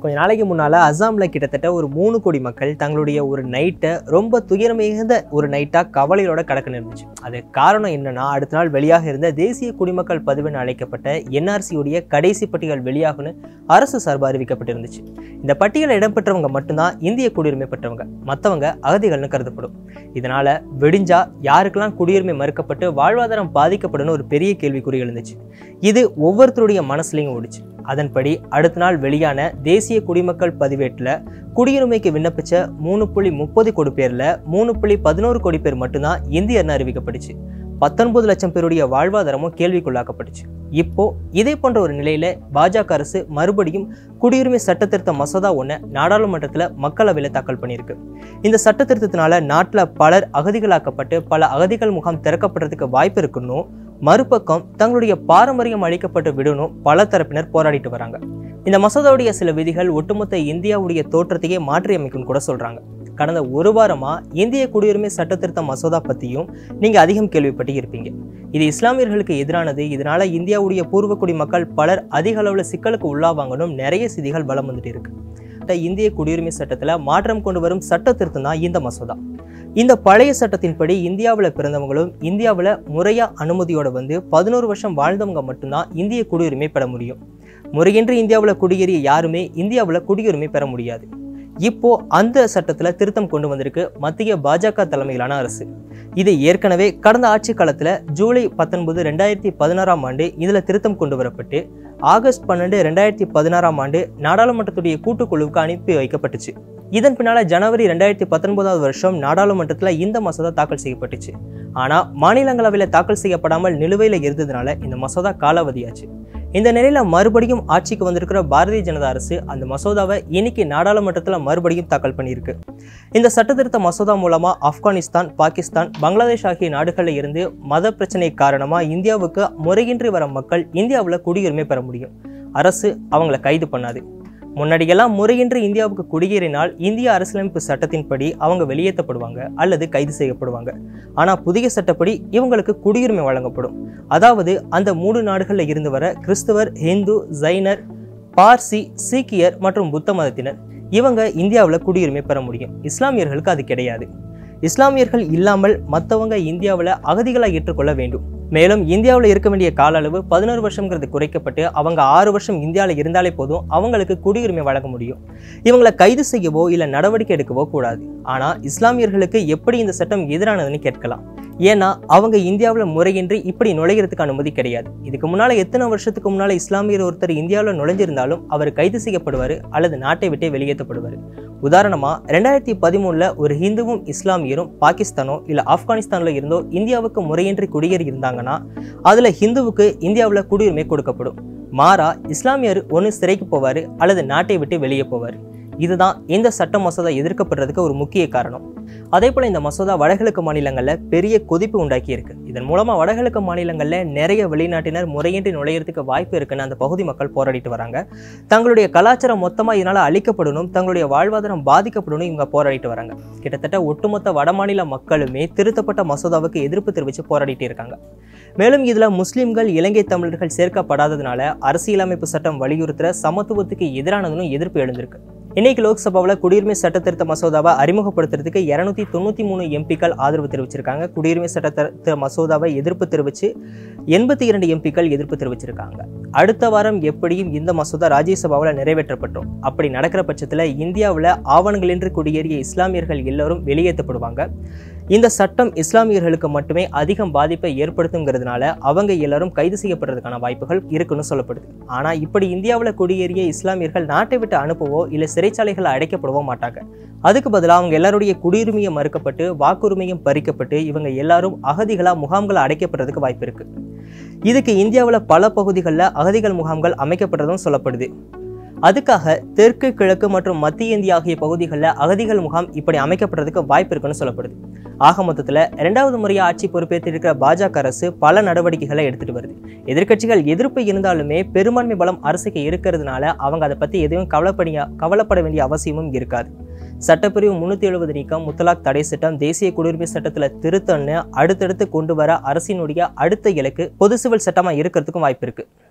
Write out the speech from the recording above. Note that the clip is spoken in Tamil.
கொஞ்ச நாளைக்கு முன்னால் அசாமில் கிட்டத்தட்ட ஒரு 3 கோடி மக்கள் தங்களுடைய ஒரு நைட்டை ரொம்ப துயரமிகுந்த ஒரு நைட்டாக கவலையோட கடக்க இருந்துச்சு. அது காரணம் என்னன்னா, அடுத்த நாள் வெளியாக இருந்த தேசிய குடிமக்கள் பதிவென அழைக்கப்பட்ட NRCயுடைய கடைசி பட்டியல் வெளியாகுன்னு அரசு சார்பாக அறிவிக்கப்பட்டிருந்துச்சு. இந்த பட்டியலில் இடம்பெற்றவங்க மட்டும்தான் இந்திய குடியுரிமை பெற்றவங்க, மற்றவங்க அகதிகள்னு கருதப்படும். இதனால வெடிஞ்சா யாருக்கெல்லாம் குடியுரிமை மறுக்கப்பட்டு வாழ்வாதாரம் பாதிக்கப்படும் ஒரு பெரிய கேள்விக்குறி எழுந்துச்சு. இது ஒவ்வொருத்தருடைய மனசுலையும் ஓடிச்சு. அதன்படி அடுத்த நாள் வெளியான தேசிய குடிமக்கள் பதிவேட்டில் குடியுரிமைக்கு விண்ணப்பிச்ச 3.30 கோடி பேர்ல 3.11 கோடி பேர் மட்டும்தான் இந்தியர்னு அறிவிக்கப்பட்டுச்சு. 19 லட்சம் பேருடைய வாழ்வாதாரமும் கேள்விக்குள்ளாக்கப்பட்டுச்சு. இப்போ இதே போன்ற ஒரு நிலையில பாஜக அரசு மறுபடியும் குடியுரிமை சட்டத்திருத்த மசோதா ஒன்றை நாடாளுமன்றத்தில் மக்களவையில் தாக்கல் பண்ணியிருக்கு. இந்த சட்டத்திருத்தத்தினால நாட்டில் பலர் அகதிகளாக்கப்பட்டு பல அகதிகள் முகாம் திறக்கப்படுறதுக்கு வாய்ப்பு இருக்குன்னு, மறுபக்கம் தங்களுடைய பாரம்பரியம் அளிக்கப்பட்டு விடணும் பல தரப்பினர் போராடிட்டு வராங்க. இந்த மசோதாவுடைய சில விதிகள் ஒட்டுமொத்த இந்தியாவுடைய தோற்றத்தையே மாற்றி அமைக்கும் கூட சொல்றாங்க. கடந்த ஒரு வாரமா இந்திய குடியுரிமை சட்டத்திருத்த மசோதா பத்தியும் நீங்க அதிகம் கேள்விப்பட்டு இருப்பீங்க. இது இஸ்லாமியர்களுக்கு எதிரானது, இதனால இந்தியாவுடைய பூர்வக்குடி மக்கள் பலர் அதிக அளவுல சிக்கலுக்கு உள்ளாவாங்கன்னு நிறைய செய்திகள் வலம் வந்துட்டு இருக்கு. இந்திய குடியுரிமை சட்டத்துல மாற்றம் கொண்டு வரும் சட்ட திருத்தம் தான் இந்த மசோதா. இந்த பழைய சட்டத்தின்படி இந்தியாவில் பிறந்தவங்களும் இந்தியாவில் முறையா அனுமதியோட 11 வருஷம் வாழ்ந்தவங்க மட்டும்தான் இந்திய குடியுரிமை பெற முடியும். முறையின்றி இந்தியாவில் குடியேறிய யாருமே இந்தியாவில் குடியுரிமை பெற முடியாது. இப்போ அந்த சட்டத்துல திருத்தம் கொண்டு வந்திருக்கு மத்திய பாஜக தலைமையிலான அரசு. இது ஏற்கனவே கடந்த ஆட்சி காலத்துல ஜூலை 19, 2016 இதுல திருத்தம் கொண்டு வரப்பட்டு ஆகஸ்ட் 12, 2016 நாடாளுமன்றத்துடைய கூட்டுக்குழுவுக்கு அனுப்பி வைக்கப்பட்டுச்சு. இதன் பின்னால ஜனவரி 2019 நாடாளுமன்றத்துல இந்த மசோதா தாக்கல் செய்யப்பட்டுச்சு. ஆனா மாநிலங்களவையில தாக்கல் செய்யப்படாமல் நிலுவையில இருந்ததுனால இந்த மசோதா காலாவதியாச்சு. இந்த நிலையில மறுபடியும் ஆட்சிக்கு வந்திருக்கிற பாரதிய ஜனதா அரசு அந்த மசோதாவை இன்னைக்கு நாடாளுமன்றத்துல மறுபடியும் தாக்கல் பண்ணியிருக்கு. இந்த சட்டத்திருத்த மசோதா மூலமா ஆப்கானிஸ்தான், பாகிஸ்தான், பங்களாதேஷ் ஆகிய நாடுகளில் இருந்து மத பிரச்சனை காரணமா இந்தியாவுக்கு முறையின்றி வர மக்கள் இந்தியாவில் குடியுரிமை பெற முடியும். அரசு அவங்களை கைது பண்ணாது. முன்னாடியெல்லாம் முறையின்றி இந்தியாவுக்கு குடியேறினால் இந்திய அரசியலமைப்பு சட்டத்தின்படி அவங்க வெளியேற்றப்படுவாங்க அல்லது கைது செய்யப்படுவாங்க. ஆனா புதிய சட்டப்படி இவங்களுக்கு குடியுரிமை வழங்கப்படும். அதாவது அந்த 3 நாடுகளில் இருந்து வர கிறிஸ்தவர், இந்து, ஜைனர், பார்சி, சீக்கியர் மற்றும் புத்த மதத்தினர் இவங்க இந்தியாவில் குடியுரிமை பெற முடியும். இஸ்லாமியர்களுக்கு அது கிடையாது. இஸ்லாமியர்கள் இல்லாமல் மற்றவங்க இந்தியாவில் அகதிகளாக ஏற்றுக்கொள்ள வேண்டும். மேலும் இந்தியாவில் இருக்க வேண்டிய கால அளவு 11 வருஷம்ங்கிறது குறைக்கப்பட்டு அவங்க 6 வருஷம் இந்தியாவில் இருந்தாலே போதும் அவங்களுக்கு குடியுரிமை வழங்க முடியும். இவங்களை கைது செய்யவோ இல்லை நடவடிக்கை எடுக்கவோ கூடாது. ஆனா இஸ்லாமியர்களுக்கு எப்படி இந்த சட்டம் எதிரானதுன்னு கேட்கலாம். ஏன்னா அவங்க இந்தியாவில் முறையின்றி இப்படி நுழைகிறதுக்கு அனுமதி கிடையாது. இதுக்கு முன்னால எத்தனை வருஷத்துக்கு முன்னால இஸ்லாமியர் ஒருத்தர் இந்தியாவில் நுழைஞ்சிருந்தாலும் அவர் கைது செய்யப்படுவார் அல்லது நாட்டை விட்டே வெளியேற்றப்படுவார். உதாரணமா 2013 ஒரு ஹிந்துவும் இஸ்லாமியரும் பாகிஸ்தானோ இல்ல ஆப்கானிஸ்தான்ல இருந்தோ இந்தியாவுக்கு முறையின்றி குடியேறி இருந்தாங்கன்னா அதுல ஹிந்துவுக்கு இந்தியாவில் குடியுரிமை கொடுக்கப்படும். மாறா இஸ்லாமியர் ஒன்று சிறைக்கு போவாரு அல்லது நாட்டை விட்டு வெளியே போவாரு. இதுதான் இந்த சட்ட மசோதா எதிர்க்கப்படுறதுக்கு ஒரு முக்கிய காரணம். அதே போல இந்த மசோதா வடகிழக்கு மாநிலங்கள்ல பெரிய கொதிப்பு உண்டாக்கி இருக்கு. இதன் மூலமா வடகிழக்கு மாநிலங்கள்ல நிறைய வெளிநாட்டினர் முறையின்றி நுழையறதுக்கு வாய்ப்பு இருக்குன்னு அந்த பகுதி மக்கள் போராடிட்டு வராங்க. தங்களுடைய கலாச்சாரம் மொத்தமா இதனால அழிக்கப்படணும், தங்களுடைய வாழ்வாதாரம் பாதிக்கப்படணும் இவங்க போராடிட்டு வராங்க. கிட்டத்தட்ட ஒட்டுமொத்த வடமாநில மக்களுமே திருத்தப்பட்ட மசோதாவுக்கு எதிர்ப்பு தெரிவித்து போராடிட்டு இருக்காங்க. மேலும் இதுல முஸ்லிம்கள், இலங்கை தமிழர்கள் சேர்க்கப்படாததுனால அரசியலமைப்பு சட்டம் வலியுறுத்துற சமத்துவத்துக்கு எதிரானதுன்னு எதிர்ப்பு எழுந்திருக்கு. இன்னைக்கு லோக்சபாவில் குடியுரிமை சட்ட திருத்த மசோதாவை அறிமுகப்படுத்துறதுக்கு 293 எம்பிக்கள் ஆதரவு தெரிவிச்சிருக்காங்க. குடியுரிமை சட்ட மசோதாவை எதிர்ப்பு தெரிவித்து 82 எம்பிக்கள் எதிர்ப்பு தெரிவிச்சிருக்காங்க. அடுத்த வாரம் எப்படியும் இந்த மசோதா ராஜ்யசபாவில் நிறைவேற்றப்பட்டோம். அப்படி நடக்கிற பட்சத்தில் இந்தியாவில் ஆவணங்களின்றி குடியேறிய இஸ்லாமியர்கள் எல்லோரும் வெளியேற்றப்படுவாங்க. இந்த சட்டம் இஸ்லாமியர்களுக்கு மட்டுமே அதிகம் பாதிப்பை ஏற்படுத்துங்கிறதுனால அவங்க எல்லாரும் கைது செய்யப்படுறதுக்கான வாய்ப்புகள் இருக்குன்னு சொல்லப்படுது. ஆனா இப்படி இந்தியாவில் குடியேறிய இஸ்லாமியர்கள் நாட்டை விட்டு அனுப்பவோ இல்லை சிறைச்சாலைகளை அடைக்கப்படவோ மாட்டாங்க. அதுக்கு பதிலாக அவங்க எல்லாருடைய குடியுரிமையை மறுக்கப்பட்டு வாக்குரிமையும் பறிக்கப்பட்டு இவங்க எல்லாரும் அகதிகளா முகாம்களை அடைக்கப்படுறதுக்கு வாய்ப்பு இருக்கு. இதுக்கு இந்தியாவில் பல பகுதிகளில் அகதிகள் முகாம்கள் அமைக்கப்படுறதும் சொல்லப்படுது. அதுக்காக தெற்கு, கிழக்கு மற்றும் மத்திய இந்தியா ஆகிய பகுதிகளில் அகதிகள் முகாம் இப்படி அமைக்கப்படுறதுக்கு வாய்ப்பு இருக்குன்னு சொல்லப்படுது. ஆக மொத்தத்தில் 2வது முறையா ஆட்சி பொறுப்பேற்றிருக்கிற பாஜக அரசு பல நடவடிக்கைகளை எடுத்துட்டு வருது. எதிர்க்கட்சிகள் எதிர்ப்பு இருந்தாலுமே பெரும்பான்மை பலம் அரசுக்கு இருக்கிறதுனால அவங்க அதை பத்தி எதுவும் கவலைப்பட வேண்டிய அவசியமும் இருக்காது. சட்டப்பிரிவு 370 நீக்கம், முத்தலாக் தடை சட்டம், தேசிய குடியுரிமை சட்டத்துல திருத்தம்னு அடுத்தடுத்து கொண்டு வர அரசினுடைய அடுத்த இலக்கு பொது சிவில் சட்டமா இருக்கிறதுக்கும் வாய்ப்பு இருக்கு.